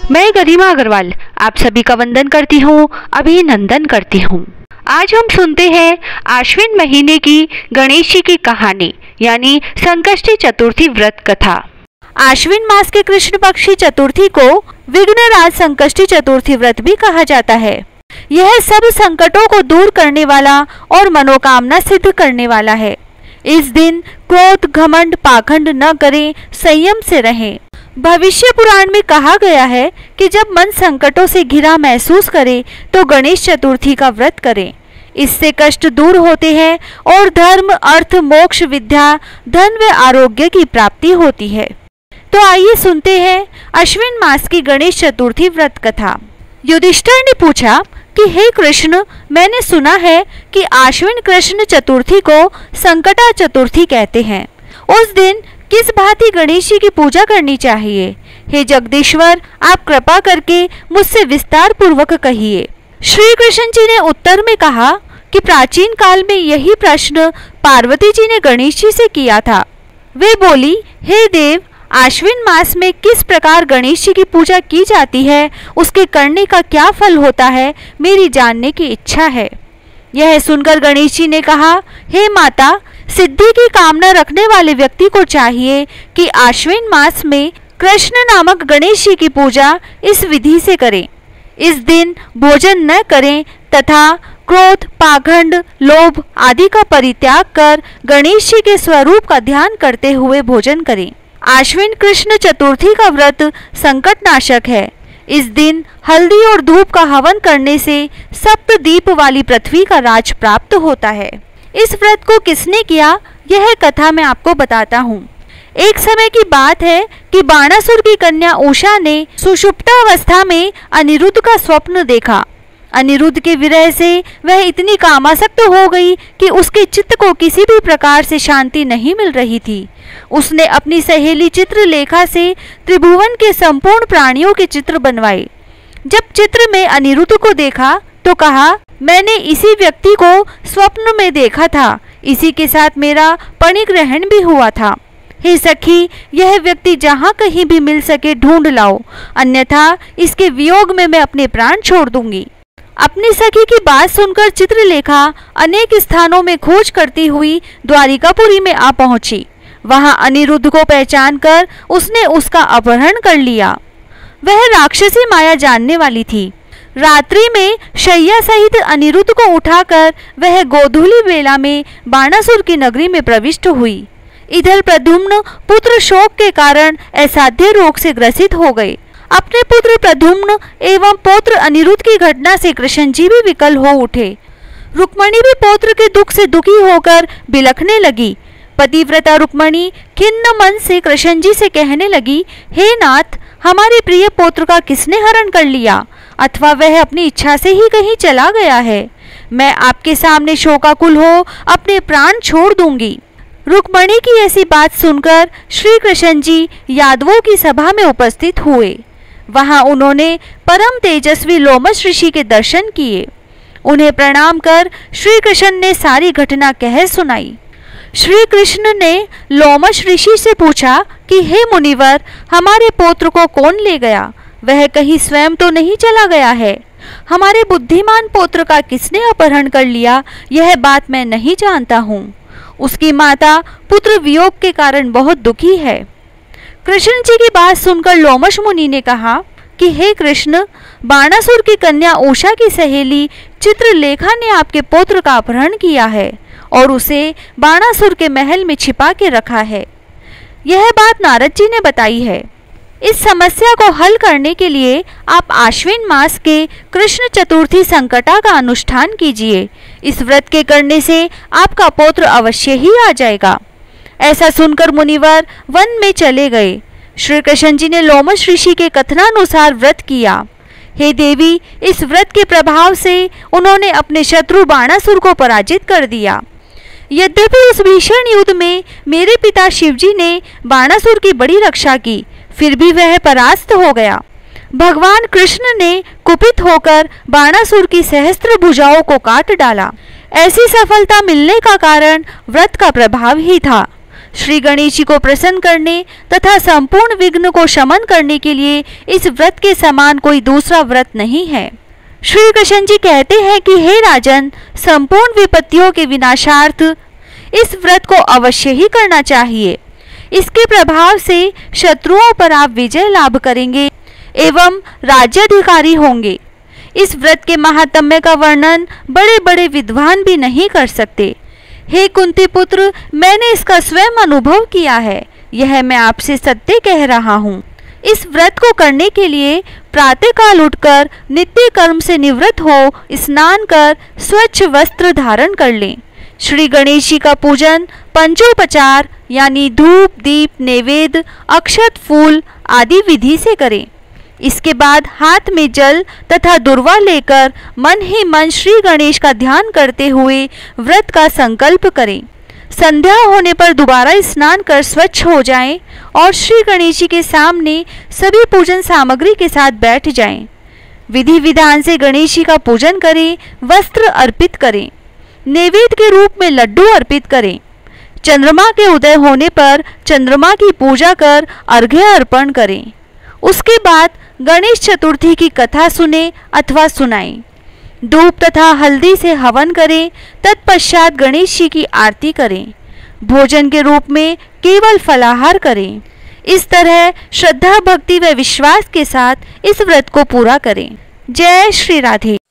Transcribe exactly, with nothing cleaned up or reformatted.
मैं गरिमा अग्रवाल आप सभी का वंदन करती हूँ, अभिनंदन करती हूँ। आज हम सुनते हैं आश्विन महीने की गणेश जी की कहानी यानी संकष्टी चतुर्थी व्रत कथा। आश्विन मास के कृष्ण पक्षी चतुर्थी को विघ्नराज संकष्टी चतुर्थी व्रत भी कहा जाता है। यह सब संकटों को दूर करने वाला और मनोकामना सिद्ध करने वाला है। इस दिन क्रोध, घमंड, पाखंड न करें, संयम से रहें। भविष्य पुराण में कहा गया है कि जब मन संकटों से घिरा महसूस करे तो गणेश चतुर्थी का व्रत करें। इससे कष्ट दूर होते हैं और धर्म, अर्थ, मोक्ष, विद्या, धन व आरोग्य की प्राप्ति होती है। तो आइए सुनते हैं अश्विन मास की गणेश चतुर्थी व्रत कथा। युधिष्ठिर ने पूछा कि हे कृष्ण, मैंने सुना है कि आश्विन कृष्ण चतुर्थी को संकटा चतुर्थी कहते हैं। उस दिन किस भांति गणेश जी की पूजा करनी चाहिए? हे जगदीश्वर, आप कृपा करके मुझसे विस्तार पूर्वक कहिए। श्री कृष्ण जी ने उत्तर में कहा कि प्राचीन काल में यही प्रश्न पार्वती जी ने गणेश जी से किया था। वे बोली, हे देव, आश्विन मास में किस प्रकार गणेश जी की पूजा की जाती है, उसके करने का क्या फल होता है, मेरी जानने की इच्छा है। यह सुनकर गणेश जी ने कहा, हे माता, सिद्धि की कामना रखने वाले व्यक्ति को चाहिए कि आश्विन मास में कृष्ण नामक गणेश जी की पूजा इस विधि से करें। इस दिन भोजन न करें तथा क्रोध, पाखंड, लोभ आदि का परित्याग कर गणेश जी के स्वरूप का ध्यान करते हुए भोजन करें। आश्विन कृष्ण चतुर्थी का व्रत संकट नाशक है। इस दिन हल्दी और धूप का हवन करने से सप्त दीप वाली पृथ्वी का राज प्राप्त होता है। इस व्रत को किसने किया, यह कथा मैं आपको बताता हूँ। एक समय की बात है कि बाणासुर की कन्या उषा ने सुषुप्तावस्था में अनिरुद्ध का स्वप्न देखा। अनिरुद्ध के विरह से वह इतनी कामासक्त हो गई कि उसके चित्त को किसी भी प्रकार से शांति नहीं मिल रही थी। उसने अपनी सहेली चित्रलेखा से त्रिभुवन के संपूर्ण प्राणियों के चित्र बनवाए। जब चित्र में अनिरुद्ध को देखा तो कहा, मैंने इसी व्यक्ति को स्वप्न में देखा था, इसी के साथ मेरा परिग्रहण भी हुआ था। हे सखी, यह व्यक्ति जहाँ कहीं भी मिल सके ढूंढ लाओ, अन्यथा इसके वियोग में मैं अपने प्राण छोड़ दूंगी। अपनी सखी की बात सुनकर चित्रलेखा अनेक स्थानों में खोज करती हुई द्वारिकापुरी में आ पहुंची। वहां अनिरुद्ध को पहचान कर उसने उसका अपहरण कर लिया। वह राक्षसी माया जानने वाली थी। रात्रि में शैया सहित अनिरुद्ध को उठाकर वह गोधूली बेला में बाणासुर की नगरी में प्रविष्ट हुई। इधर प्रद्युम्न पुत्र शोक के कारण असाध्य रोग से ग्रसित हो गए। अपने पुत्र प्रद्युम्न एवं पौत्र अनिरुद्ध की घटना से कृष्ण जी भी विकल हो उठे। रुक्मणी भी पौत्र के दुख से दुखी होकर बिलखने लगी। पतिव्रता रुक्मणी खिन्न मन से कृष्ण जी से कहने लगी, हे नाथ, हमारे प्रिय पौत्र का किसने हरण कर लिया, अथवा वह अपनी इच्छा से ही कहीं चला गया है। मैं आपके सामने शोकाकुल हो अपने प्राण छोड़ दूंगी। रुक्मणी की ऐसी बात सुनकर श्री कृष्ण जी यादवों की सभा में उपस्थित हुए। वहां उन्होंने परम तेजस्वी लोमश ऋषि के दर्शन किए। उन्हें प्रणाम कर श्री कृष्ण ने सारी घटना कह सुनाई। श्री कृष्ण ने लोमश ऋषि से पूछा कि हे मुनिवर, हमारे पौत्र को कौन ले गया? वह कहीं स्वयं तो नहीं चला गया है? हमारे बुद्धिमान पौत्र का किसने अपहरण कर लिया, यह बात मैं नहीं जानता हूँ। उसकी माता पुत्र वियोग के कारण बहुत दुखी है। कृष्ण जी की बात सुनकर लोमश मुनि ने कहा कि हे कृष्ण, बाणासुर की कन्या उषा की सहेली चित्रलेखा ने आपके पुत्र का अपहरण किया है और उसे बाणासुर के महल में छिपा के रखा है। यह बात नारद जी ने बताई है। इस समस्या को हल करने के लिए आप आश्विन मास के कृष्ण चतुर्थी संकटा का अनुष्ठान कीजिए। इस व्रत के करने से आपका पौत्र अवश्य ही आ जाएगा। ऐसा सुनकर मुनिवर वन में चले गए। श्री कृष्ण जी ने लोमश ऋषि के कथनानुसार व्रत किया। हे देवी, इस व्रत के प्रभाव से उन्होंने अपने शत्रु बाणासुर को पराजित कर दिया। यद्यपि उस भीषण युद्ध में मेरे पिता शिवजी ने बाणासुर की बड़ी रक्षा की, फिर भी वह परास्त हो गया। भगवान कृष्ण ने कुपित होकर बाणासुर की सहस्त्र भुजाओं को काट डाला। ऐसी सफलता मिलने का कारण व्रत का प्रभाव ही था। श्री गणेश जी को प्रसन्न करने तथा संपूर्ण विघ्न को शमन करने के लिए इस व्रत के समान कोई दूसरा व्रत नहीं है। श्री कृष्ण जी कहते हैं कि हे राजन, संपूर्ण विपत्तियों के विनाशार्थ इस व्रत को अवश्य ही करना चाहिए। इसके प्रभाव से शत्रुओं पर आप विजय लाभ करेंगे एवं राज्याधिकारी होंगे। इस व्रत के महात्म्य का वर्णन बड़े बड़े विद्वान भी नहीं कर सकते। हे कुंती पुत्र, मैंने इसका स्वयं अनुभव किया है, यह मैं आपसे सत्य कह रहा हूँ। इस व्रत को करने के लिए प्रातःकाल उठकर नित्य कर्म से निवृत्त हो स्नान कर स्वच्छ वस्त्र धारण कर लें। श्री गणेश जी का पूजन पंचोपचार यानी धूप, दीप, नैवेद्य, अक्षत, फूल आदि विधि से करें। इसके बाद हाथ में जल तथा दुर्वा लेकर मन ही मन श्री गणेश का ध्यान करते हुए व्रत का संकल्प करें। संध्या होने पर दोबारा स्नान कर स्वच्छ हो जाएं और श्री गणेश जी के सामने सभी पूजन सामग्री के साथ बैठ जाएं। विधि विधान से गणेश जी का पूजन करें, वस्त्र अर्पित करें, नैवेद्य के रूप में लड्डू अर्पित करें। चंद्रमा के उदय होने पर चंद्रमा की पूजा कर अर्घ्य अर्पण करें। उसके बाद गणेश चतुर्थी की कथा सुने अथवा सुनाएं। धूप तथा हल्दी से हवन करें। तत्पश्चात गणेश जी की आरती करें। भोजन के रूप में केवल फलाहार करें। इस तरह श्रद्धा, भक्ति व विश्वास के साथ इस व्रत को पूरा करें। जय श्री राधे।